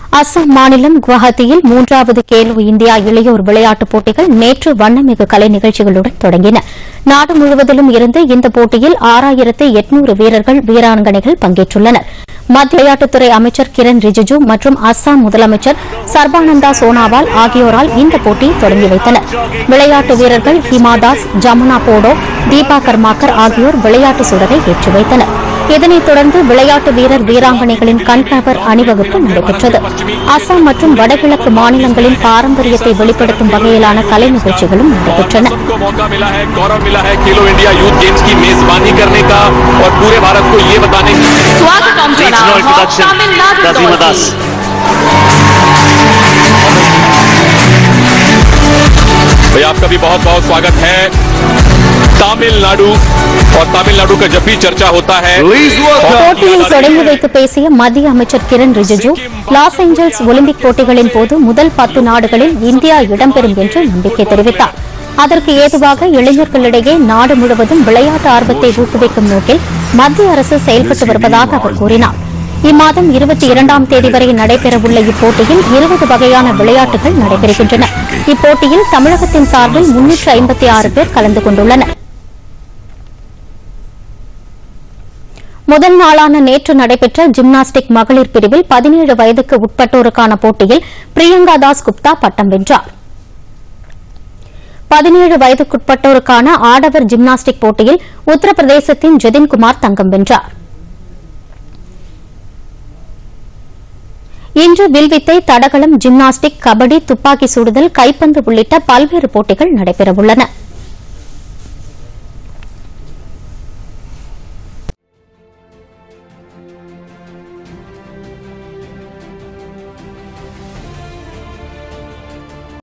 அசாம் மாநிலம் குவஹாத்தியில் 3வது கேலோ இந்தியா இளையோர் விளையாட்டுப் போட்டிகள் நேற்று வண்ணமிகு கலை நிகழ்ச்சிகளுடன் தொடங்கின. நாடு முழுவதிலும் இருந்து இந்த போட்டியில் 6800 வீரர்கள் வீராங்கனைகள் பங்கேற்றுள்ளனர். மத்திய விளையாட்டுத்துறை அமைச்சர் கிரண் ரிஜிஜு மற்றும் அசாம் முதலமைச்சர் சர்பானந்தா சோனாவால் ஆகியோரால் இந்த போட்டியை தொடங்கி வைத்தனர். விளையாட்டு வீரர்கள் ஹிமாதாஸ், ஜமுனா போடோ, தீபா கர்மாக்கர் ஆகியோர் விளையாட்டு சுடரை ஏற்றி வைத்தனர். இதனைத் தொடர்ந்து விளையாட்டு வீரர் வீராங்கனைகளின் கண்கவர் அணிவகுப்பு நடைபெற்றது. அசாம் மற்றும் வடகிழக்கு மாநிலங்களின் பாரம்பரியத்தை வெளிப்படுத்தும் வகையிலான கலை நிகழ்ச்சிகளும் நடைபெற்றன. आपका भी बहुत बहुत स्वागत है। तमिलनाडु और तमिलनाडु का जब भी चर्चा होता है போட்டியை தொடங்கி வைத்து பேசிய மத்திய அமைச்சர் Kiren Rijiju, Los Angeles Olympic போட்டிகளின் போது முதல் 10 நாடுகளில் இந்தியா இடம்பெறும் என்று நம்பிக்கை தெரிவித்தார். அதற்கு ஏதுவாக இளைஞர்களிடையே நாடு முழுவதும் விளையாட்டு ஆர்வத்தை ஊக்குவிக்கும் நோக்கில் மத்திய அரசு செயல்பட்டு வருவதாக அவர் கூறினார். இம்மாதம் 22ஆம் தேதி வரை நடைபெறவுள்ள இப்போட்டியில் 20 வகையான விளையாட்டுகள் நடைபெறுகின்றன. இப்போட்டியில் தமிழகத்தின் சார்பில் 356 பேர் கலந்து கொண்டுள்ளனர். முதல் நாளான நேற்று நடைபெற்ற ஜிம்னாஸ்டிக் மகளிர் பிரிவில் 17 வயதுக்கு உட்பட்டோருக்கான போட்டியில் பிரியங்கா தாஸ் குப்தா பட்டம் வென்றார். 17 வயதுக்குட்பட்டோருக்கான ஆடவர் ஜிம்னாஸ்டிக் போட்டியில் உத்தரப்பிரதேசத்தின் ஜதின்குமார் தங்கம் வென்றார். இன்று வில்வித்தை, தடகளம், ஜிம்னாஸ்டிக், கபடி, துப்பாக்கி சுடுதல், கைப்பந்து உள்ளிட்ட பல்வேறு போட்டிகள் நடைபெறவுள்ளன.